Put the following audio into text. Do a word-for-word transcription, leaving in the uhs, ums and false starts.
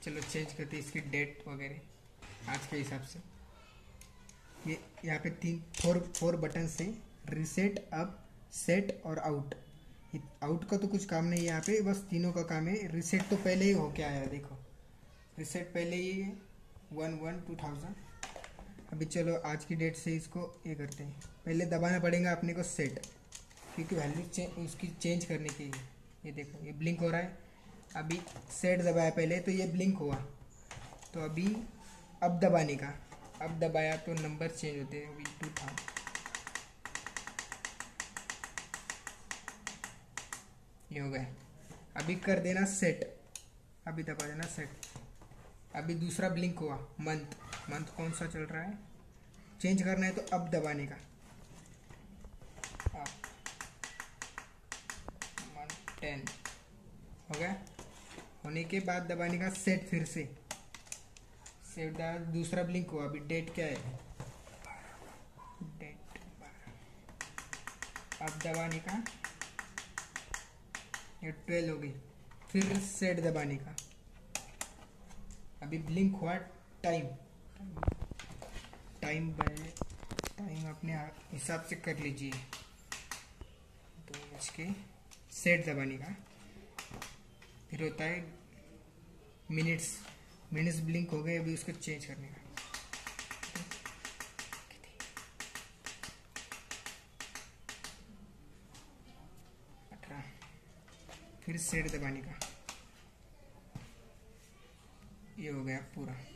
चलो चेंज करते हैं इसकी डेट वगैरह आज के हिसाब से। ये यहाँ पे तीन फोर फोर बटन से रिसेट, अप, सेट और आउट। आउट का तो कुछ काम नहीं है यहाँ पे, बस तीनों का काम है। रिसेट तो पहले ही होके आया है, देखो रिसेट पहले ही है वन वन टू थाउजेंड। अभी चलो आज की डेट से इसको ये करते हैं। पहले दबाना पड़ेगा अपने को सेट, क्योंकि वैल्यू चे, उसकी चेंज करने की है। ये देखो ये ब्लिंक हो रहा है, अभी सेट दबाया पहले तो ये ब्लिंक हुआ, तो अभी अब दबाने का, अब दबाया तो नंबर चेंज होते हैं। अभी टू था, ये हो गया। अभी कर देना सेट, अभी दबा देना सेट। अभी दूसरा ब्लिंक हुआ, मंथ, मंथ कौन सा चल रहा है चेंज करना है तो अब दबाने का, अब मंथ टेन हो गया। होने के बाद दबाने का सेट, फिर से सेट दबा, दूसरा ब्लिंक हुआ। अभी डेट क्या है, डेट अब दबाने का, ये ट्वेल्व हो गई। फिर सेट दबाने का, अभी ब्लिंक हुआ। टाइम टाइम बाय टाइम अपने हिसाब से कर लीजिए, दो बज के सेट दबाने का। फिर होता है मिनट्स, मिनट्स ब्लिंक हो गए, अभी उसको चेंज करने का। अठारह, फिर सेट दबाने का, ये हो गया पूरा।